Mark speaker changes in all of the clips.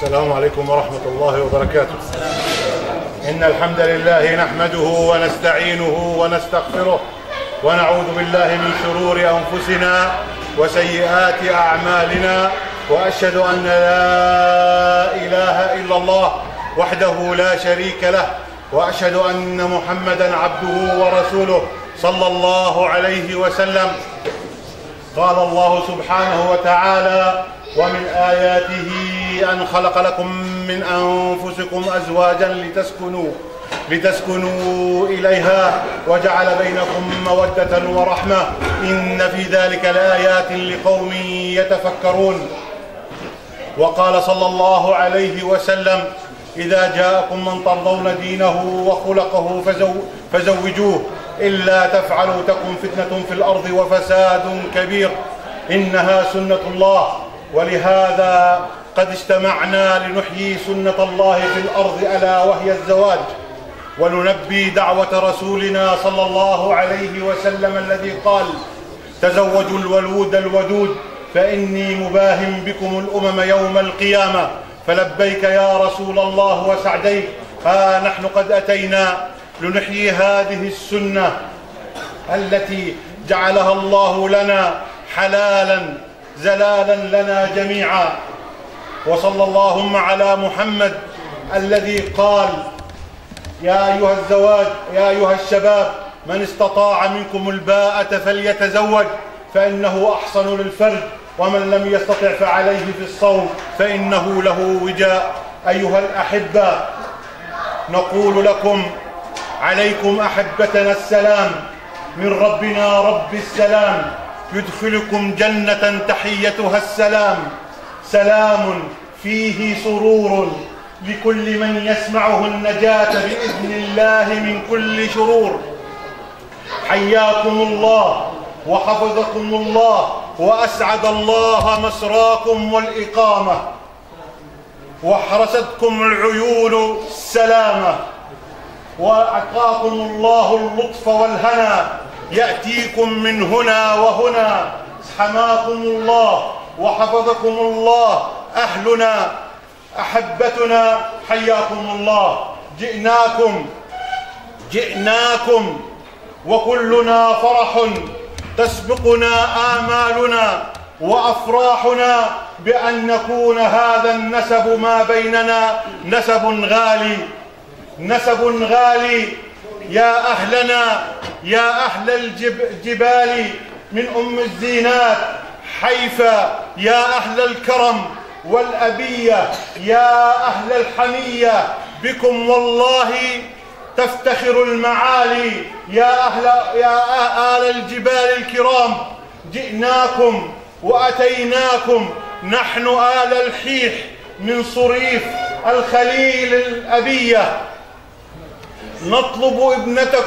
Speaker 1: السلام عليكم ورحمة الله وبركاته. إن الحمد لله نحمده ونستعينه ونستغفره ونعوذ بالله من شرور أنفسنا وسيئات أعمالنا، وأشهد أن لا إله إلا الله وحده لا شريك له، وأشهد أن محمدا عبده ورسوله صلى الله عليه وسلم. قال الله سبحانه وتعالى: ومن آياته أن خلق لكم من أنفسكم أزواجا لتسكنوا إليها وجعل بينكم مودة ورحمة إن في ذلك لآيات لقوم يتفكرون. وقال صلى الله عليه وسلم: إذا جاءكم من ترضون دينه وخلقه فزوجوه، إلا تفعلوا تكن فتنة في الأرض وفساد كبير. إنها سنة الله، ولهذا قد اجتمعنا لنحيي سنة الله في الأرض، ألا وهي الزواج، وننبي دعوة رسولنا صلى الله عليه وسلم الذي قال: تزوجوا الولود الودود فإني مباهم بكم الأمم يوم القيامة. فلبيك يا رسول الله وسعديك، ها نحن قد أتينا لنحيي هذه السنة التي جعلها الله لنا حلالا زلالا لنا جميعا. وصلى اللهم على محمد الذي قال: يا أيها الشباب من استطاع منكم الباءة فليتزوج فإنه أحصن للفرج، ومن لم يستطع فعليه في الصوم فإنه له وجاء. أيها الأحبة، نقول لكم: عليكم أحبتنا السلام من ربنا رب السلام، يدخلكم جنة تحيتها السلام، سلام فيه سرور لكل من يسمعه النجاة بإذن الله من كل شرور. حياكم الله وحفظكم الله وأسعد الله مسراكم والإقامة، وحرستكم العيون السلامة، وأعطاكم الله اللطف والهنا يأتيكم من هنا وهنا. حماكم الله وحفظكم الله أهلنا أحبتنا، حياكم الله. جئناكم وكلنا فرح، تسبقنا آمالنا وأفراحنا بأن نكون هذا النسب ما بيننا نسب غالي. يا أهلنا، يا أهل الجبال من أم الزينات حيفا، يا أهل الكرم والأبية، يا أهل الحمية، بكم والله تفتخر المعالي. يا آل الجبال الكرام، جئناكم وأتيناكم نحن آل الحيح من صريف الخليل الأبية، نطلب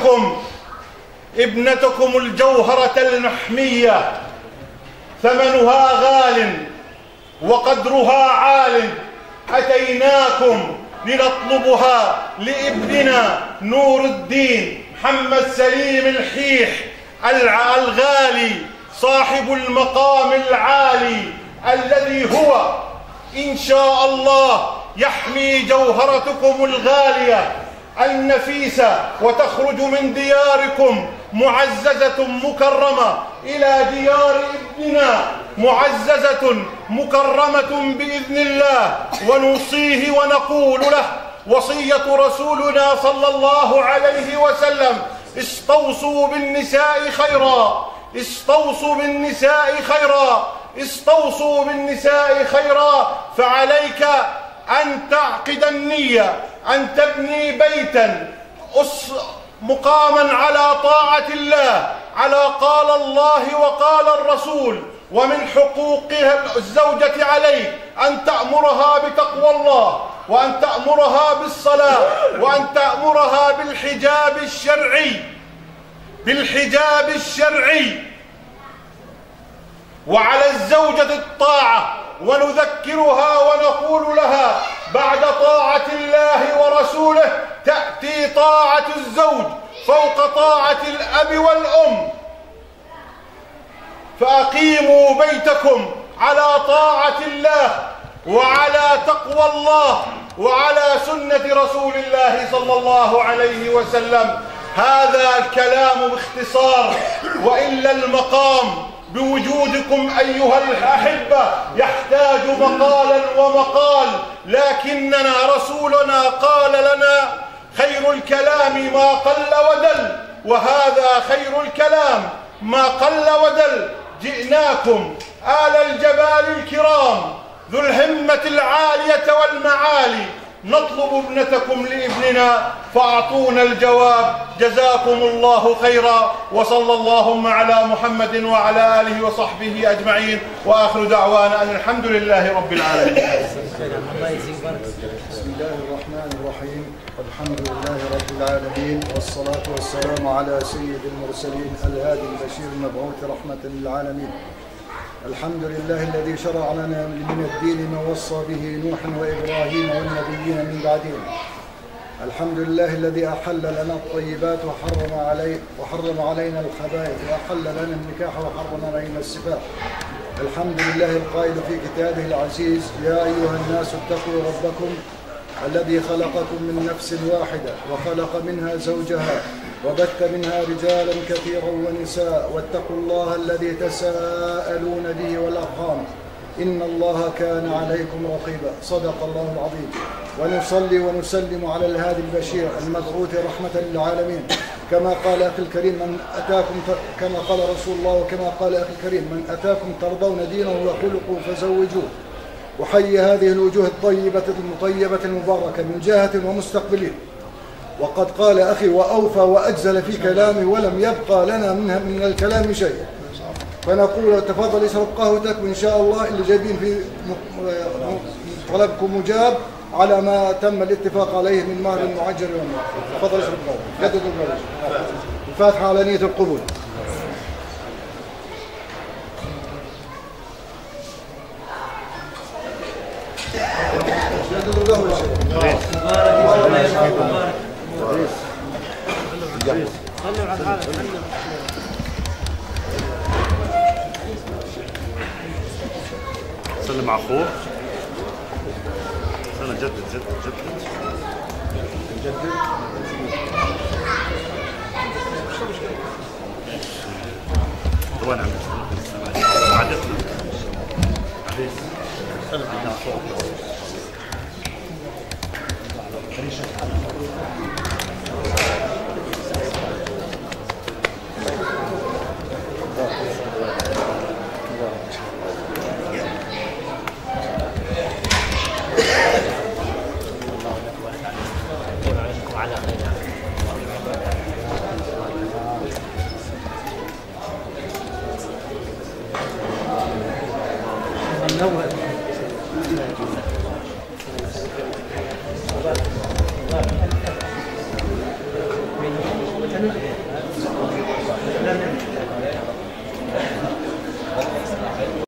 Speaker 1: ابنتكم الجوهرة المحمية، ثمنها غال وقدرها عال. أتيناكم لنطلبها لابننا نور الدين محمد سليم الحيح الغالي، صاحب المقام العالي، الذي هو إن شاء الله يحمي جوهرتكم الغالية النفيسة، وتخرج من دياركم معززة مكرمة إلى ديار ابننا معززة مكرمة بإذن الله. ونوصيه ونقول له وصية رسولنا صلى الله عليه وسلم: استوصوا بالنساء خيرا، استوصوا بالنساء خيرا، استوصوا بالنساء خيرا. فعليك أن تعقد النية أن تبني بيتا مقاما على طاعة الله، على قال الله وقال الرسول. ومن حقوق الزوجة عليك أن تأمرها بتقوى الله، وأن تأمرها بالصلاة، وأن تأمرها بالحجاب الشرعي. وعلى الزوجة الطاعة، ونذكرها ونقول لها: بعد طاعة الله ورسوله تأتي طاعة الزوج فوق طاعة الأب والأم. فأقيموا بيتكم على طاعة الله وعلى تقوى الله وعلى سنة رسول الله صلى الله عليه وسلم. هذا الكلام باختصار، وإلا المقام بوجودكم أيها الأحبة يحتاج مقالا ومقال، لكننا رسولنا قال لنا خير الكلام ما قل ودل، وهذا خير الكلام ما قل ودل. جئناكم آل الجبال الكرام ذو الهمة العالية والمعالي نطلب ابنتكم لابننا فأعطونا الجواب. جزاكم الله خيرا، وصلى اللهم على محمد وعلى آله وصحبه أجمعين، وآخر دعوانا أن الحمد لله رب العالمين.
Speaker 2: بسم الله الرحمن الرحيم. الحمد لله رب العالمين، والصلاة والسلام على سيد المرسلين الهادي البشير المبعوث رحمة للعالمين. الحمد لله الذي شرع لنا من الدين ما وصى به نوح وإبراهيم والنبيين من بعدهم. الحمد لله الذي أحل لنا الطيبات وحرم علينا الخبائث، وأحل لنا النكاح وحرم علينا السفاح. الحمد لله القائل في كتابه العزيز: يا أيها الناس اتقوا ربكم الذي خلقكم من نفس واحدة وخلق منها زوجها وبث منها رجالا كثيرا ونساء، واتقوا الله الذي تساءلون به والأرحام إن الله كان عليكم رقيبا. صدق الله العظيم. ونصلي ونسلم على الهادي البشير المبعوث رحمة للعالمين. كما قال أخي الكريم كما قال رسول الله وكما قال أخي الكريم: من أتاكم ترضون دينه وخلقه فزوجوه. وحي هذه الوجوه الطيبة المطيبة المباركة من جهة ومستقبلين. وقد قال أخي وأوفى وأجزل في كلامه، ولم يبقى لنا من الكلام شيء. فنقول تفضل اشرب قهوتك، وإن شاء الله اللي جايبين في طلبكم مجاب على ما تم الاتفاق عليه من مهر معجل ومهر. تفضل اشرب قهوتك. جدد الجواز. الفاتحة على نية القبول. جدد القهوة يا شيخ.
Speaker 3: سلم على اخوك. انا جدد وين عدتنا عزيز سلم على اخوك.
Speaker 2: No.